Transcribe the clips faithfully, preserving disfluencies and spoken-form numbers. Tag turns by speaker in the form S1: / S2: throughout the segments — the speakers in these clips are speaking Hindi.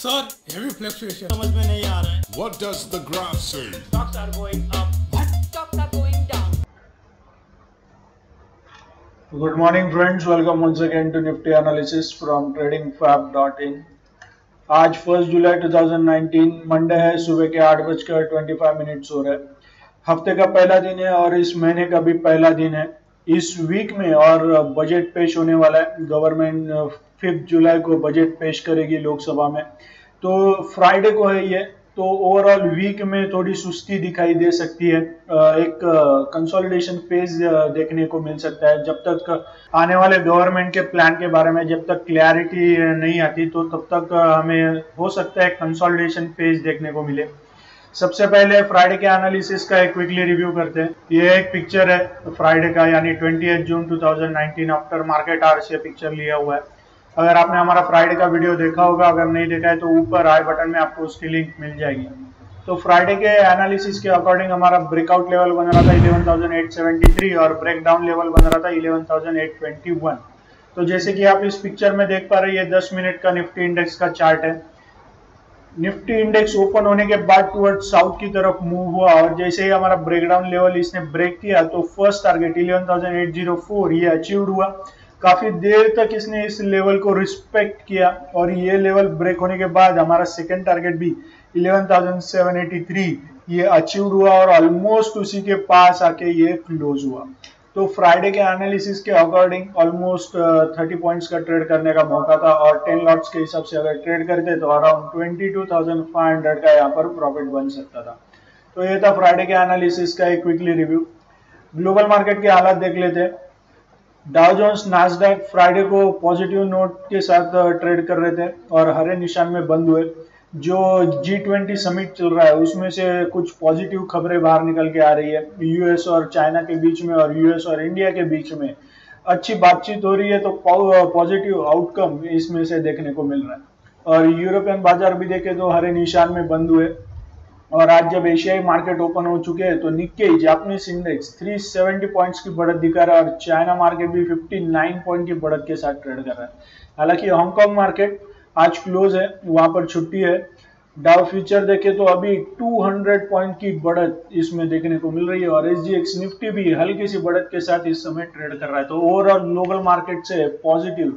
S1: Sir, heavy fluctuation.
S2: समझ में नहीं आ रहा है.
S3: What does the graph say?
S2: Stocks are going up. What? Stocks are going down.
S4: Good morning friends, welcome once again to Nifty analysis from trading fab dot in. आज फर्स्ट जुलाई दो हज़ार उन्नीस मंडे है, सुबह के आठ बजकर पच्चीस मिनट हो रहे हैं. हफ्ते का पहला दिन है और इस महीने का भी पहला दिन है. इस वीक में और बजट पेश होने वाला है. गवर्नमेंट फिफ्थ जुलाई को बजट पेश करेगी लोकसभा में, तो फ्राइडे को है ये. तो ओवरऑल वीक में थोड़ी सुस्ती दिखाई दे सकती है. एक कंसोलिडेशन फेज देखने को मिल सकता है. जब तक आने वाले गवर्नमेंट के प्लान के बारे में जब तक क्लैरिटी नहीं आती, तो तब तक हमें हो सकता है कंसोलिडेशन फेज देखने को मिले. सबसे पहले फ्राइडे के एनालिसिस का एक क्विकली रिव्यू करते हैं. ये एक पिक्चर है फ्राइडे का, यानी ट्वेंटिएथ जून दो हज़ार उन्नीस आफ्टर मार्केट आवर से पिक्चर लिया हुआ है. अगर आपने हमारा फ्राइडे का वीडियो देखा होगा, अगर नहीं देखा है तो ऊपर आई बटन में आपको उसकी लिंक मिल जाएगी. तो फ्राइडे के एनालिसिस के अकॉर्डिंग हमारा ब्रेकआउट लेवल बन रहा था eleven thousand eight seventy three और ब्रेकडाउन लेवल बन रहा था eleven thousand eight twenty one. तो जैसे कि आप इस पिक्चर में देख पा रहे हैं, ये दस मिनट का निफ्टी इंडेक्स का चार्ट है. निफ्टी इंडेक्स ओपन होने के बाद टुवर्ड साउथ की तरफ मूव हुआ और जैसे ही हमारा ब्रेकडाउन लेवल इसने ब्रेक किया, तो first target eleven thousand eight hundred four ये अचीव्ड हुआ. काफी देर तक इसने इस लेवल को रिस्पेक्ट किया और ये लेवल ब्रेक होने के बाद हमारा सेकंड टारगेट भी eleven thousand seven eighty three ये अचीव्ड हुआ और ऑलमोस्ट उसी के पास आके ये क्लोज हुआ. तो फ्राइडे के एनालिसिस के अकॉर्डिंग ऑलमोस्ट थर्टी पॉइंट्स का ट्रेड करने का मौका था और टेन लॉट्स के हिसाब से अगर ट्रेड करते तो around twenty two thousand five hundred का यहाँ पर प्रॉफिट बन सकता था. तो ये था फ्राइडे के एनालिसिस का एक क्विकली रिव्यू. ग्लोबल मार्केट के हालात देख लेते हैं. डाउ जोन्स नास्डैक फ्राइडे को पॉजिटिव नोट के साथ ट्रेड कर रहे थे और हरे निशान में बंद हुए. जो जी ट्वेंटी समिट चल रहा है उसमें से कुछ पॉजिटिव खबरें बाहर निकल के आ रही है. यूएस और चाइना के बीच में और यूएस और इंडिया के बीच में अच्छी बातचीत हो रही है, तो पॉजिटिव आउटकम इसमें से देखने को मिल रहा है. और यूरोपियन बाजार भी देखे तो हरे निशान में बंद हुए. और आज जब एशियाई मार्केट ओपन हो चुके हैं, तो निक्केई जापानीज इंडेक्स तीन सौ सत्तर पॉइंट्स की बढ़त दिखा रहा है और चाइना मार्केट भी उनसठ पॉइंट की बढ़त के साथ ट्रेड कर रहा है. हालांकि हांगकांग मार्केट आज क्लोज है, वहां पर छुट्टी है. डाउ फ्यूचर देखे तो अभी दो सौ पॉइंट की बढ़त इसमें देखने को मिल रही है और एसजीएक्स निफ्टी भी हल्की सी बढ़त के साथ इस समय ट्रेड कर रहा है. तो ओवरऑल ग्लोबल मार्केट से पॉजिटिव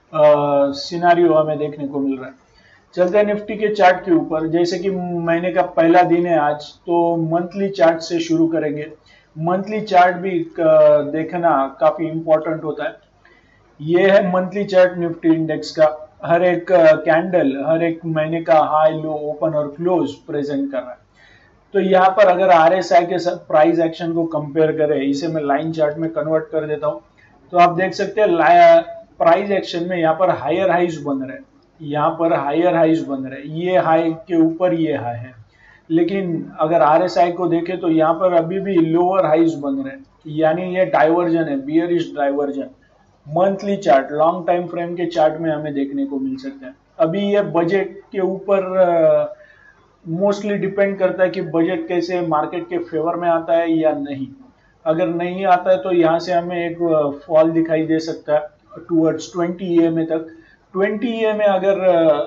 S4: सिनारियो हमें देखने को मिल रहा है. चलते हैं निफ्टी के चार्ट के ऊपर. जैसे कि महीने का पहला दिन है आज, तो मंथली चार्ट से शुरू करेंगे. मंथली चार्ट भी देखना काफी इंपॉर्टेंट होता है. ये है मंथली चार्ट निफ्टी इंडेक्स का. हर एक कैंडल हर एक महीने का हाई लो ओपन और क्लोज प्रेजेंट कर रहा है. तो यहाँ पर अगर आरएसआई के साथ प्राइस एक्शन को कंपेयर करें, इसे मैं लाइन चार्ट में कन्वर्ट कर देता हूँ, तो आप देख सकते हैं प्राइस एक्शन में यहाँ पर हायर हाइज बन रहे हैं. यहाँ पर हायर हाइज बन रहे हैं, ये हाई के ऊपर ये हाई है. लेकिन अगर आरएसआई को देखें तो यहाँ पर अभी भी लोअर हाइज बन रहे हैं, यानी ये डाइवर्जन है, bearish divergence. Monthly chart long time frame के चार्ट में हमें देखने को मिल सकता है. अभी ये बजट के ऊपर मोस्टली डिपेंड करता है कि बजट कैसे मार्केट के फेवर में आता है या नहीं. अगर नहीं आता है तो यहाँ से हमें एक फॉल दिखाई दे सकता है टूवर्ड्स ट्वेंटी ई एम तक. ट्वेंटी ई में अगर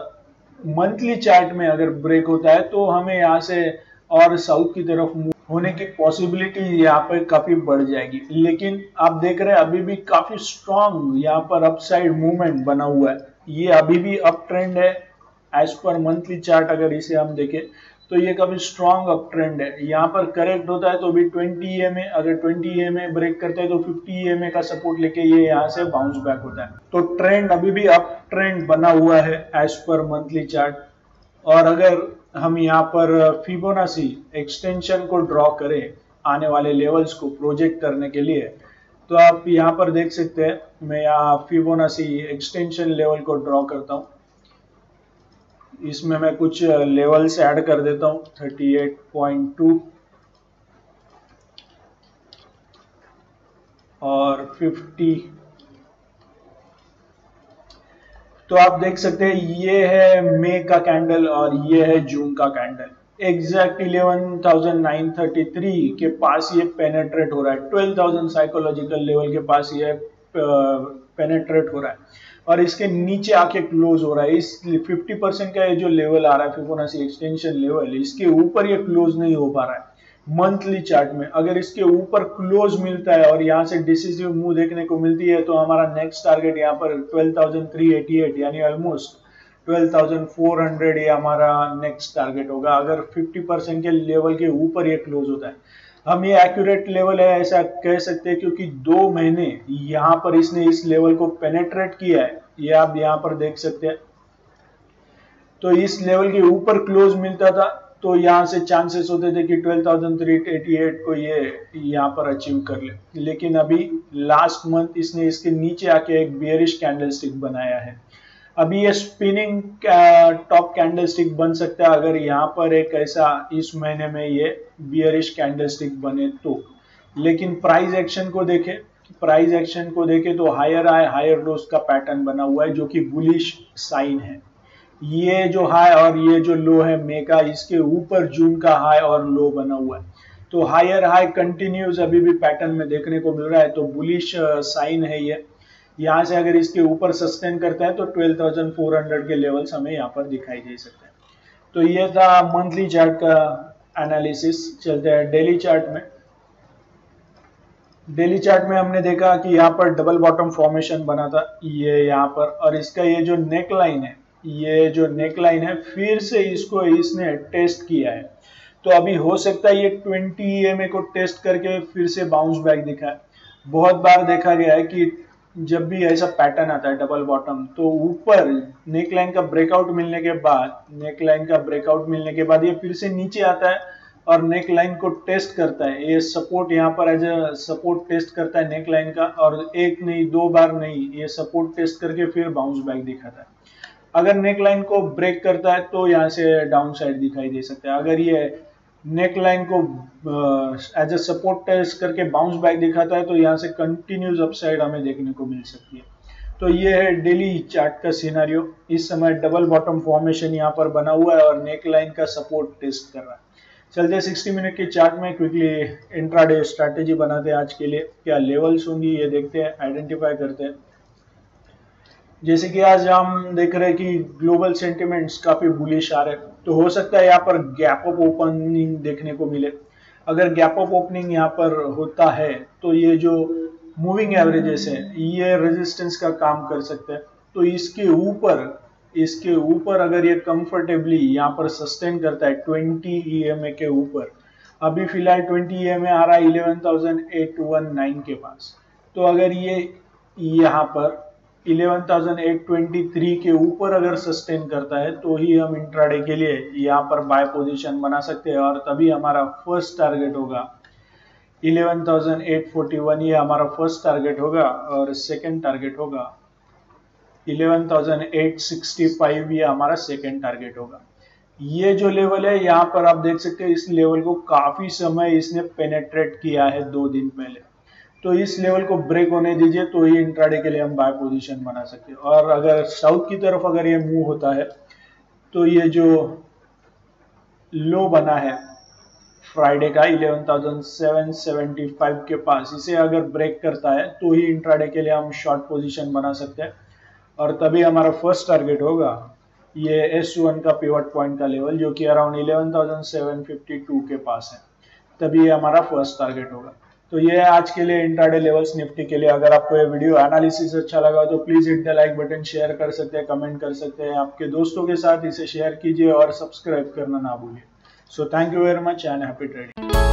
S4: मंथली चार्ट में अगर ब्रेक होता है तो हमें यहाँ से और साउथ की तरफ मूव होने की पॉसिबिलिटी यहाँ पर काफी बढ़ जाएगी. लेकिन आप देख रहे हैं अभी भी काफी स्ट्रॉन्ग यहाँ पर अपसाइड मूवमेंट बना हुआ है. ये अभी भी अप ट्रेंड है एज पर मंथली चार्ट. अगर इसे हम देखें तो ये काफी स्ट्रॉन्ग अप ट्रेंड है. यहाँ पर करेक्ट होता है तो भी ट्वेंटी ई में, अगर ट्वेंटी ई में ब्रेक करते हैं तो फिफ्टी ई में का सपोर्ट लेके ये यहाँ से बाउंस बैक होता है. तो ट्रेंड अभी भी अप ट्रेंड बना हुआ है एज पर मंथली चार्ट. और अगर हम यहाँ पर फिबोनाची एक्सटेंशन को ड्रॉ करें आने वाले लेवल्स को प्रोजेक्ट करने के लिए, तो आप यहाँ पर देख सकते हैं. मैं यहाँ फिबोनाची एक्सटेंशन लेवल को ड्रॉ करता हूँ. इसमें मैं कुछ लेवल्स ऐड कर देता हूँ, थर्टी एट पॉइंट टू और फिफ्टी. तो आप देख सकते हैं ये है मई का कैंडल और ये है जून का candle. Exact eleven thousand nine thirty three के पास ये पेनेट्रेट हो रहा है. ट्वेल्व थाउजेंड साइकोलॉजिकल लेवल के पास ये पेनेट्रेट हो रहा है. और इसके नीचे आके क्लोज हो रहा है। इस फिफ्टी परसेंट का ये जो लेवल आ रहा है फिबोनाची एक्सटेंशन लेवल, इसके ऊपर ये क्लोज नहीं हो पा रहा है मंथली चार्ट में। अगर इसके ऊपर क्लोज मिलता है और यहाँ से डिसिसिव मूव देखने को मिलती है तो हमारा नेक्स्ट टारगेट यहाँ पर twelve thousand three eighty eight यानी almost twelve thousand four hundred ये हमारा नेक्स्ट टारगेट होगा, अगर फिफ्टी परसेंट के लेवल के ऊपर ये क्लोज होता है। हम ये एक्यूरेट लेवल है ऐसा कह सकते हैं क्योंकि दो महीने यहाँ पर इसने इस लेवल को पेनेट्रेट किया है, ये आप यहाँ पर देख सकते हैं। तो इस लेवल के ऊपर क्लोज मिलता था तो यहाँ से चांसेस होते थे कि twelve thousand three eighty eight को ये यहाँ पर अचीव कर ले, लेकिन अभी लास्ट मंथ इसने इसके नीचे आके एक बियरिश कैंडलस्टिक बनाया है। अभी ये स्पिनिंग टॉप कैंडलस्टिक बन सकता है अगर यहाँ पर एक ऐसा इस महीने में ये बियरिश कैंडलस्टिक बने तो। लेकिन प्राइस एक्शन को देखें, प्राइस एक्शन को देखें तो हायर हाई हायर लोस का पैटर्न बना हुआ है जो कि बुलिश साइन है। ये जो हाई और ये जो लो है मे का, इसके ऊपर जून का हाई और लो बना हुआ है। तो हायर हाई कंटिन्यूज अभी भी पैटर्न में देखने को मिल रहा है, तो बुलिश साइन है ये। यहाँ से अगर इसके ऊपर सस्टेन करता है तो ट्वेल्व थाउजेंड फोर हंड्रेड के लेवल्स हमें यहाँ पर दिखाई दे सकते हैं। तो ये था मंथली चार्ट का एनालिसिस। चलते हैं डेली चार्ट में। डेली चार्ट में हमने देखा कि यहाँ पर डबल बॉटम फॉर्मेशन बना था ये यहाँ पर, और इसका ये जो नेक लाइन है, ये जो नेक लाइन है फिर से इसको इसने टेस्ट किया है। तो अभी हो सकता है ये ट्वेंटी ई एम ए को टेस्ट करके फिर से बाउंस बैक दिखाए। बहुत बार देखा गया है कि जब भी ऐसा पैटर्न आता है डबल बॉटम तो ऊपर नेक लाइन का ब्रेकआउट मिलने के बाद नेक लाइन का ब्रेकआउट मिलने के बाद ये फिर से नीचे आता है और नेक लाइन को टेस्ट करता है। ये सपोर्ट यहाँ पर एज ए सपोर्ट टेस्ट करता है नेक लाइन का, और एक नहीं दो बार नहीं, ये सपोर्ट टेस्ट करके फिर बाउंस बैक दिखाता है। अगर नेक लाइन को ब्रेक करता है तो यहाँ से डाउन साइड दिखाई दे सकता है। अगर ये नेक लाइन को एज ए सपोर्ट टेस्ट करके बाउंस बैक दिखाता है तो यहाँ से कंटिन्यूस अपसाइड हमें देखने को मिल सकती है। तो ये है डेली चार्ट का सिनेरियो। इस समय डबल बॉटम फॉर्मेशन यहाँ पर बना हुआ है और नेक लाइन का सपोर्ट टेस्ट कर रहा है। चलते हैं सिक्सटी मिनट के चार्ट में, क्विकली इंट्राडे स्ट्रैटेजी बनाते हैं आज के लिए। क्या लेवल्स होंगी ये देखते हैं, आइडेंटिफाई करते हैं। जैसे कि आज हम देख रहे हैं कि ग्लोबल सेंटिमेंट्स काफी बुलिश आ रहे हैं, तो हो सकता है यहाँ पर गैप अप ओपनिंग देखने को मिले। अगर गैप अप ओपनिंग यहाँ पर होता है तो ये जो मूविंग एवरेजेस है ये रेजिस्टेंस का काम कर सकते हैं। तो इसके ऊपर इसके ऊपर अगर ये कंफर्टेबली यहाँ पर सस्टेन करता है ट्वेंटी ई एम ए के ऊपर, अभी फिलहाल ट्वेंटी ई एम ए आ रहा है eleven thousand eight one nine के पास। तो अगर ये यहाँ पर eleven thousand eight twenty three के ऊपर अगर सस्टेन करता है तो ही हम इंट्राडे के लिए यहाँ पर बाय पोजीशन बना सकते हैं, और तभी हमारा फर्स्ट टारगेट होगा eleven thousand eight forty one, ये हमारा फर्स्ट टारगेट होगा, और सेकंड टारगेट होगा eleven thousand eight sixty five, ये हमारा सेकंड टारगेट होगा। ये जो लेवल है यहाँ पर आप देख सकते हैं, इस लेवल को काफी समय इसने पेनेट्रेट किया है दो दिन पहले। तो इस लेवल को ब्रेक होने दीजिए तो ही इंट्राडे के लिए हम बाय पोजीशन बना सकते हैं। और अगर साउथ की तरफ अगर ये मूव होता है तो ये जो लो बना है फ्राइडे का eleven thousand seven seventy five के पास, इसे अगर ब्रेक करता है तो ही इंट्राडे के लिए हम शॉर्ट पोजीशन बना सकते हैं, और तभी हमारा फर्स्ट टारगेट होगा ये एस वन का पिवट पॉइंट का लेवल जो कि around eleven thousand seven fifty two के पास है, तभी ये हमारा फर्स्ट टारगेट होगा। तो ये है आज के लिए इंट्राडे लेवल्स निफ्टी के लिए। अगर आपको ये वीडियो एनालिसिस अच्छा लगा तो please hit the like button, share कर सकते हैं, कमेंट कर सकते हैं, आपके दोस्तों के साथ इसे शेयर कीजिए और सब्सक्राइब करना ना भूलिए। So thank you very much and happy trading.